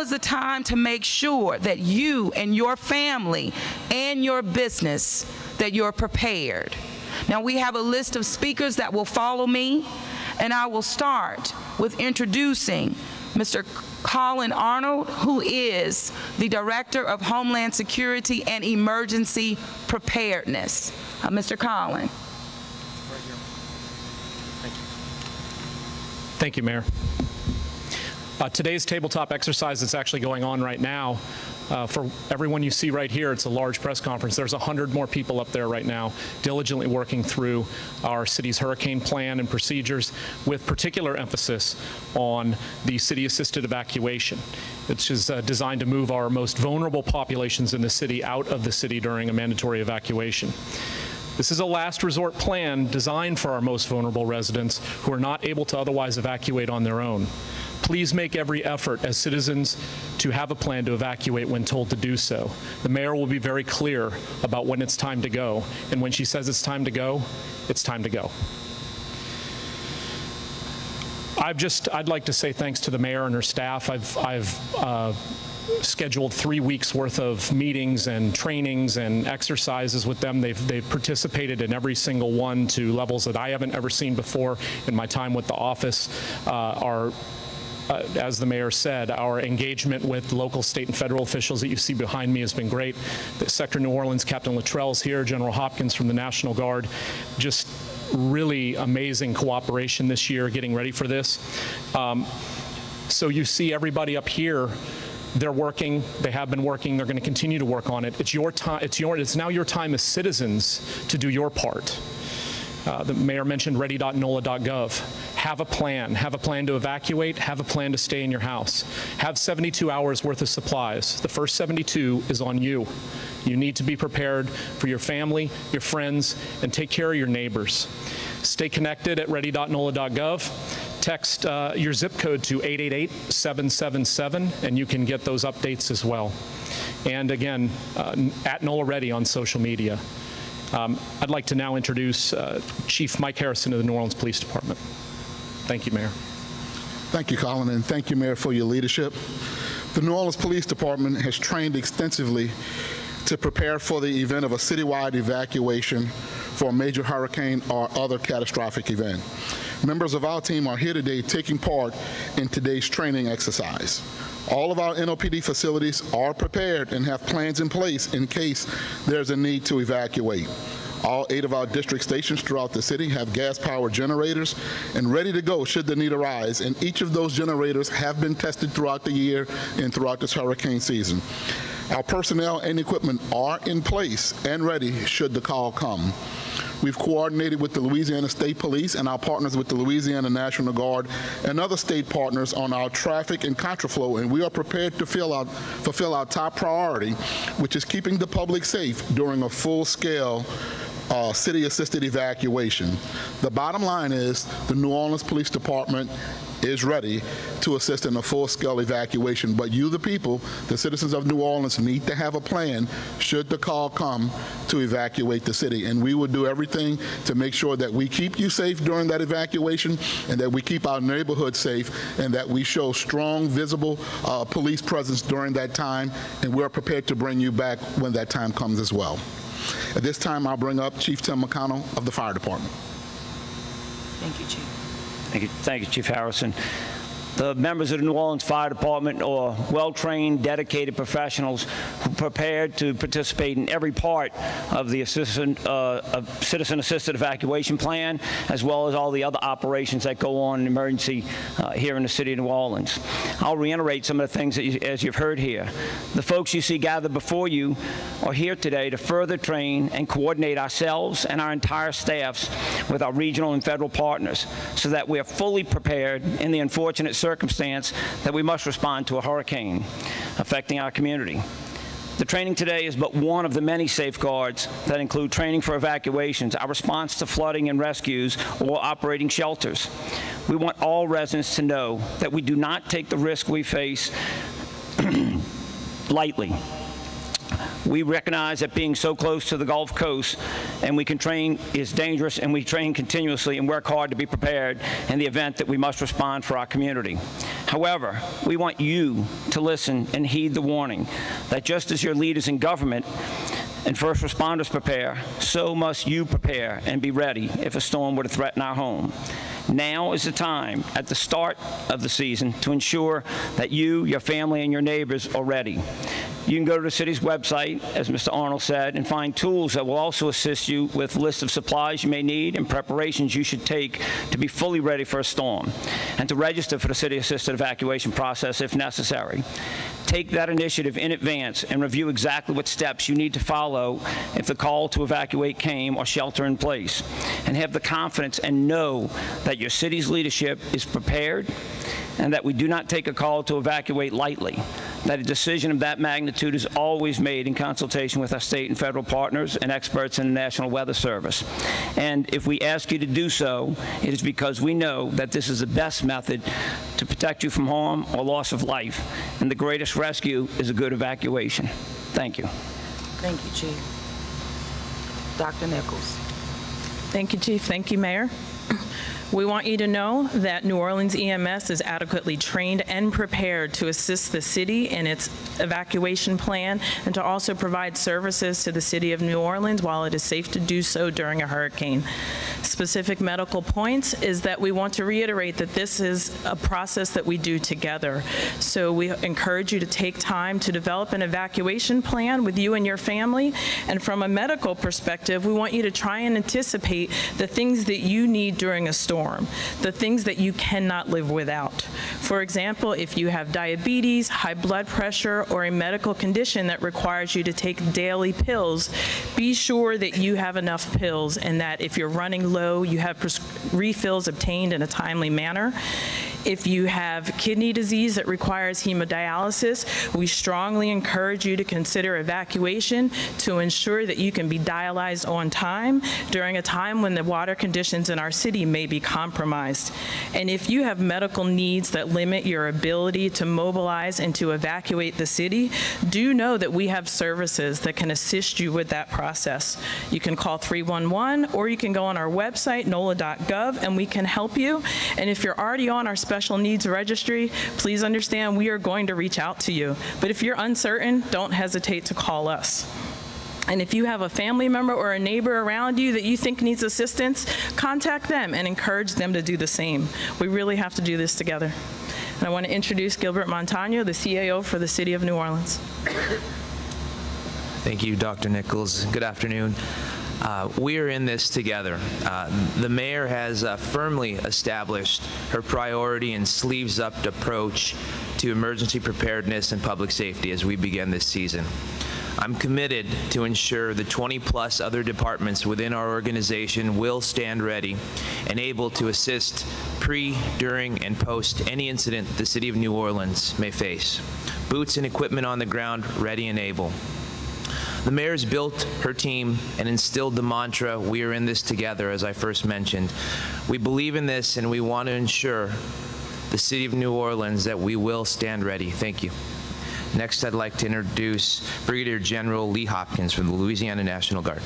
is the time to make sure that you and your family and your business, that you're prepared. Now, we have a list of speakers that will follow me, and I will start with introducing Mr. Colin Arnold, who is the Director of Homeland Security and Emergency Preparedness. Mr. Colin. Thank you, Mayor. Today's tabletop exercise that's actually going on right now, for everyone you see right here, it's a large press conference. There's 100 more people up there right now diligently working through our city's hurricane plan and procedures, with particular emphasis on the city-assisted evacuation, which is designed to move our most vulnerable populations in the city out of the city during a mandatory evacuation. This is a last resort plan designed for our most vulnerable residents who are not able to otherwise evacuate on their own. Please make every effort as citizens to have a plan to evacuate when told to do so. The mayor will be very clear about when it's time to go, and when she says it's time to go, it's time to go. I'd like to say thanks to the mayor and her staff. I've scheduled 3 weeks worth of meetings and trainings and exercises with them. They've participated in every single one to levels that I haven't ever seen before in my time with the office. As the mayor said, our engagement with local, state, and federal officials that you see behind me has been great. The Sector New Orleans, Captain Luttrell's here, General Hopkins from the National Guard. Just really amazing cooperation this year getting ready for this. So you see everybody up here. They're working, they have been working, they're going to continue to work on it. It's your time, it's now your time as citizens to do your part. The mayor mentioned ready.nola.gov. Have a plan to evacuate, have a plan to stay in your house. Have 72 hours worth of supplies. The first 72 is on you. You need to be prepared for your family, your friends, and take care of your neighbors. Stay connected at ready.nola.gov. Text your zip code to 888-777, and you can get those updates as well. And again, at NOLA Ready on social media. I'd like to now introduce Chief Mike Harrison of the New Orleans Police Department. Thank you, Mayor. Thank you, Colin, and thank you, Mayor, for your leadership. The New Orleans Police Department has trained extensively to prepare for the event of a citywide evacuation for a major hurricane or other catastrophic event. Members of our team are here today taking part in today's training exercise. All of our NOPD facilities are prepared and have plans in place in case there's a need to evacuate. All 8 of our district stations throughout the city have gas-powered generators and ready to go should the need arise, and each of those generators have been tested throughout the year and throughout this hurricane season. Our personnel and equipment are in place and ready should the call come. We've coordinated with the Louisiana State Police and our partners with the Louisiana National Guard and other state partners on our traffic and contraflow, and we are prepared to fulfill our top priority, which is keeping the public safe during a full-scale city-assisted evacuation. The bottom line is the New Orleans Police Department is ready to assist in a full-scale evacuation, but you, the people, the citizens of New Orleans, need to have a plan should the call come to evacuate the city, and we will do everything to make sure that we keep you safe during that evacuation and that we keep our neighborhood safe and that we show strong, visible police presence during that time, and we're prepared to bring you back when that time comes as well. At this time, I'll bring up Chief Tim McConnell of the Fire Department. Thank you, Chief. Thank you, Chief Harrison. The members of the New Orleans Fire Department are well-trained, dedicated professionals who are prepared to participate in every part of the citizen-assisted evacuation plan, as well as all the other operations that go on in emergency here in the city of New Orleans. I'll reiterate some of the things that as you've heard here. The folks you see gathered before you are here today to further train and coordinate ourselves and our entire staffs with our regional and federal partners so that we are fully prepared in the unfortunate circumstance that we must respond to a hurricane affecting our community. The training today is but one of the many safeguards that include training for evacuations, our response to flooding and rescues, or operating shelters. We want all residents to know that we do not take the risk we face lightly. We recognize that being so close to the Gulf Coast and we can train is dangerous, and we train continuously and work hard to be prepared in the event that we must respond for our community. However, we want you to listen and heed the warning that just as your leaders in government and first responders prepare, so must you prepare and be ready if a storm were to threaten our home. Now is the time, at the start of the season, to ensure that you, your family, and your neighbors are ready. You can go to the city's website, as Mr. Arnold said, and find tools that will also assist you with lists of supplies you may need and preparations you should take to be fully ready for a storm, and to register for the city-assisted evacuation process if necessary. Take that initiative in advance and review exactly what steps you need to follow if the call to evacuate came or shelter in place, and have the confidence and know that your city's leadership is prepared and that we do not take a call to evacuate lightly, that a decision of that magnitude is always made in consultation with our state and federal partners and experts in the National Weather Service. And if we ask you to do so, it is because we know that this is the best method to protect you from harm or loss of life, and the greatest rescue is a good evacuation. Thank you. Thank you, Chief. Dr. Nichols. Thank you, Chief. Thank you, Mayor. We want you to know that New Orleans EMS is adequately trained and prepared to assist the city in its evacuation plan and to also provide services to the city of New Orleans while it is safe to do so during a hurricane. Specific medical points is that we want to reiterate that this is a process that we do together. So we encourage you to take time to develop an evacuation plan with you and your family. And from a medical perspective, we want you to try and anticipate the things that you need during a storm, the things that you cannot live without. For example, if you have diabetes, high blood pressure, or a medical condition that requires you to take daily pills, be sure that you have enough pills and that if you're running low, you have refills obtained in a timely manner. If you have kidney disease that requires hemodialysis, we strongly encourage you to consider evacuation to ensure that you can be dialyzed on time during a time when the water conditions in our city may be compromised. And if you have medical needs that limit your ability to mobilize and to evacuate the city, do know that we have services that can assist you with that process. You can call 311 or you can go on our website, NOLA.gov, and we can help you. And if you're already on our special needs registry, please understand we are going to reach out to you. But if you're uncertain, don't hesitate to call us. And if you have a family member or a neighbor around you that you think needs assistance, contact them and encourage them to do the same. We really have to do this together. And I want to introduce Gilbert Montano, the CAO for the City of New Orleans. Thank you, Dr. Nichols. Good afternoon. We are in this together. The mayor has firmly established her priority and sleeves-up approach to emergency preparedness and public safety as we begin this season. I'm committed to ensure the 20-plus other departments within our organization will stand ready and able to assist pre, during, and post any incident the City of New Orleans may face. Boots and equipment on the ground, ready and able. The mayor's built her team and instilled the mantra, "We are in this together," as I first mentioned. We believe in this and we want to ensure the City of New Orleans that we will stand ready. Thank you. Next, I'd like to introduce Brigadier General Lee Hopkins from the Louisiana National Guard.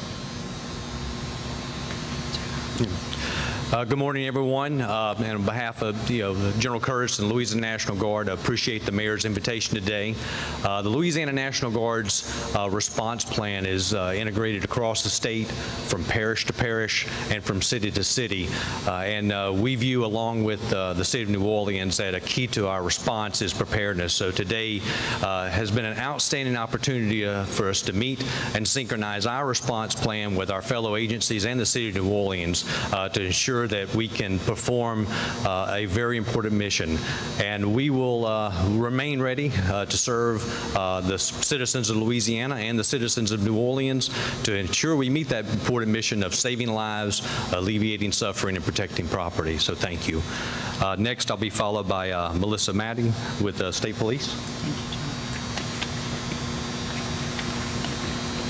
Good morning, everyone. And on behalf of the General Curtis and the Louisiana National Guard, I appreciate the mayor's invitation today. The Louisiana National Guard's response plan is integrated across the state, from parish to parish and from city to city. And we view, along with the City of New Orleans, that a key to our response is preparedness. So today has been an outstanding opportunity for us to meet and synchronize our response plan with our fellow agencies and the City of New Orleans to ensure that we can perform a very important mission. And we will remain ready to serve the citizens of Louisiana and the citizens of New Orleans to ensure we meet that important mission of saving lives, alleviating suffering, and protecting property. So thank you. Next, I'll be followed by Melissa Maddy with the State Police.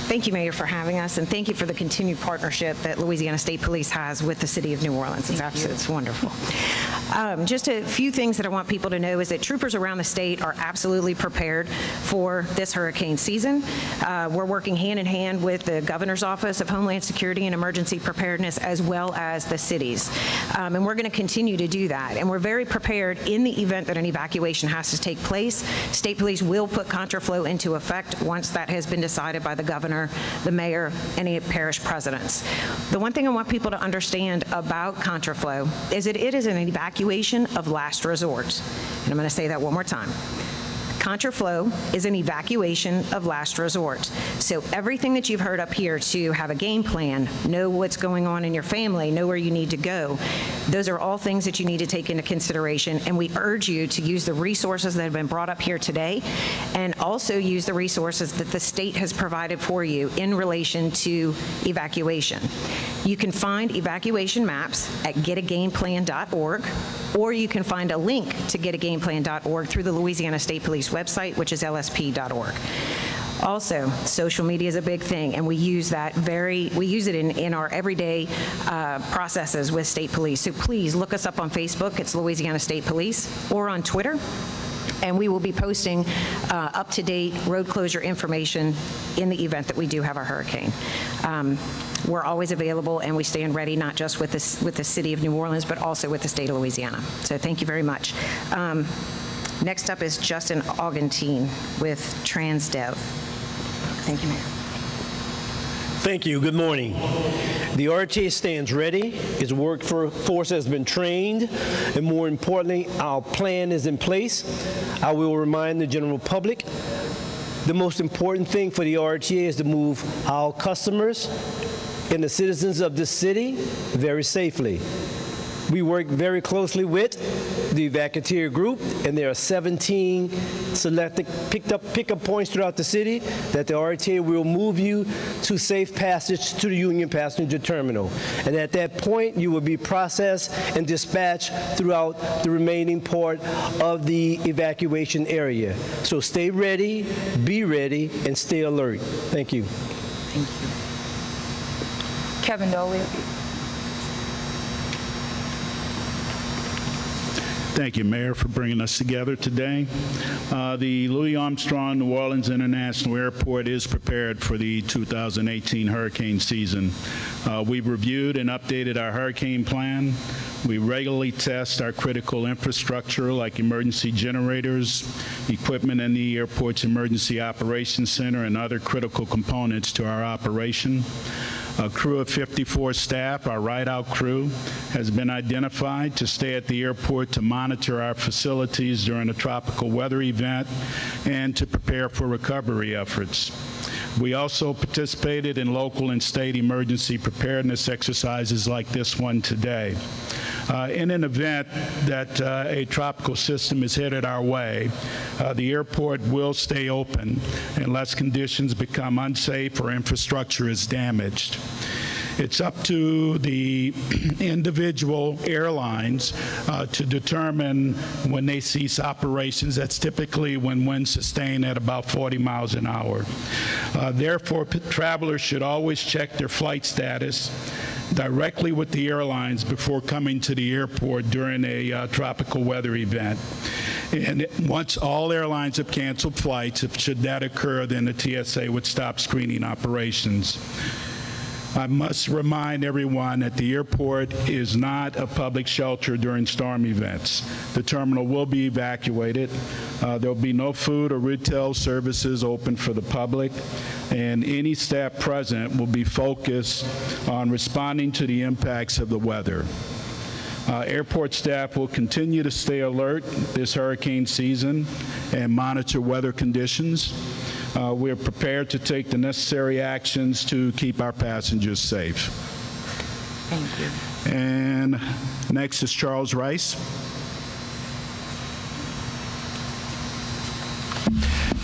Thank you, Mayor, for having us, and thank you for the continued partnership that Louisiana State Police has with the City of New Orleans. It's wonderful. Just a few things that I want people to know is that troopers around the state are absolutely prepared for this hurricane season. We're working hand in hand with the Governor's Office of Homeland Security and Emergency Preparedness, as well as the cities. And we're going to continue to do that. And we're very prepared in the event that an evacuation has to take place. State Police will put contraflow into effect once that has been decided by the governor, the mayor, and the parish presidents. The one thing I want people to understand about contraflow is that it is an evacuation of last resort. And I'm going to say that one more time. Contraflow is an evacuation of last resort. So everything that you've heard up here to have a game plan, know what's going on in your family, know where you need to go, those are all things that you need to take into consideration. And we urge you to use the resources that have been brought up here today, and also use the resources that the state has provided for you in relation to evacuation. You can find evacuation maps at getagameplan.org, or you can find a link to getagameplan.org through the Louisiana State Police website, which is lsp.org. Also, social media is a big thing, and we use it in our everyday processes with State Police. So please look us up on Facebook, it's Louisiana State Police, or on Twitter, and we will be posting up-to-date road closure information in the event that we do have a hurricane. We're always available, and we stand ready, not just with the City of New Orleans, but also with the state of Louisiana. So thank you very much. Next up is Justin Augustine with TransDev. Thank you, Mayor. Thank you. Good morning. The RTA stands ready. Its workforce has been trained, and more importantly, our plan is in place. I will remind the general public, the most important thing for the RTA is to move our customers and the citizens of this city very safely. We work very closely with the Vacateer Group, and there are 17 selected pickup points throughout the city that the RTA will move you to safe passage to the Union Passenger Terminal. And at that point, you will be processed and dispatched throughout the remaining part of the evacuation area. So stay ready, be ready, and stay alert. Thank you. Thank you. Kevin Doley. Thank you, Mayor, for bringing us together today. The Louis Armstrong New Orleans International Airport is prepared for the 2018 hurricane season. We've reviewed and updated our hurricane plan. We regularly test our critical infrastructure like emergency generators, equipment in the airport's emergency operations center, and other critical components to our operation. A crew of 54 staff, our ride-out crew, has been identified to stay at the airport to monitor our facilities during a tropical weather event and to prepare for recovery efforts. We also participated in local and state emergency preparedness exercises like this one today. In an event that a tropical system is headed our way, the airport will stay open unless conditions become unsafe or infrastructure is damaged. It's up to the individual airlines to determine when they cease operations. That's typically when winds sustain at about 40 miles an hour. Therefore, travelers should always check their flight status directly with the airlines before coming to the airport during a tropical weather event. And once all airlines have canceled flights, should that occur, then the TSA would stop screening operations. I must remind everyone that the airport is not a public shelter during storm events. The terminal will be evacuated. There will be no food or retail services open for the public, and any staff present will be focused on responding to the impacts of the weather. Airport staff will continue to stay alert this hurricane season and monitor weather conditions. We're prepared to take the necessary actions to keep our passengers safe. Thank you. And next is Charles Rice.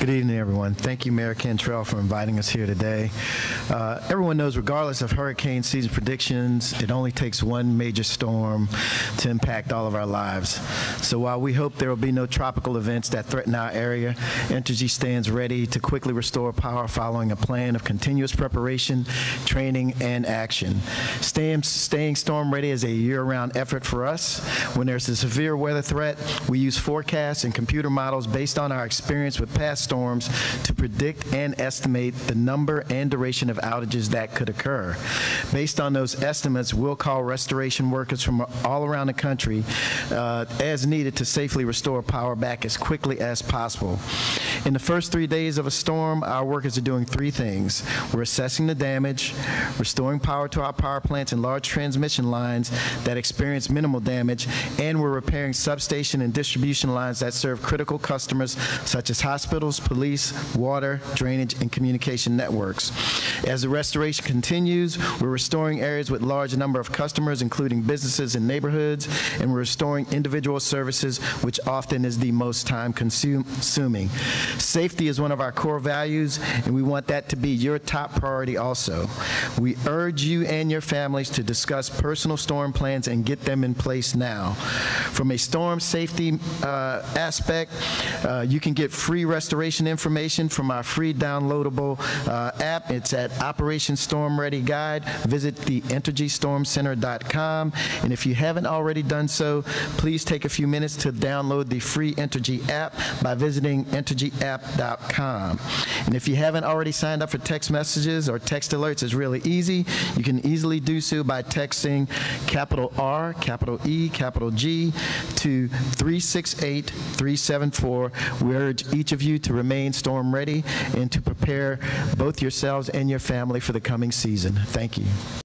Good evening, everyone. Thank you, Mayor Cantrell, for inviting us here today. Everyone knows, regardless of hurricane season predictions, it only takes one major storm to impact all of our lives. So while we hope there will be no tropical events that threaten our area, Entergy stands ready to quickly restore power following a plan of continuous preparation, training, and action. Staying storm ready is a year-round effort for us. When there's a severe weather threat, we use forecasts and computer models based on our experience with past storms to predict and estimate the number and duration of outages that could occur. Based on those estimates, we'll call restoration workers from all around the country as needed to safely restore power back as quickly as possible. In the first 3 days of a storm, our workers are doing three things. We're assessing the damage, restoring power to our power plants and large transmission lines that experience minimal damage, and we're repairing substation and distribution lines that serve critical customers such as hospitals, police, water, drainage, and communication networks. As the restoration continues, we're restoring areas with large number of customers, including businesses and neighborhoods, and we're restoring individual services, which often is the most time-consuming. Safety is one of our core values, and we want that to be your top priority also. We urge you and your families to discuss personal storm plans and get them in place now. From a storm safety aspect, you can get free restoration information from our free downloadable app. It's at Operation Storm Ready Guide. Visit the EnergyStormCenter.com. And if you haven't already done so, please take a few minutes to download the free Entergy app by visiting EnergyApp.com. And if you haven't already signed up for text messages or text alerts, it's really easy. You can easily do so by texting capital R, capital E, capital G to 368-374. We urge each of you to remain storm ready and to prepare both yourselves and your family for the coming season. Thank you.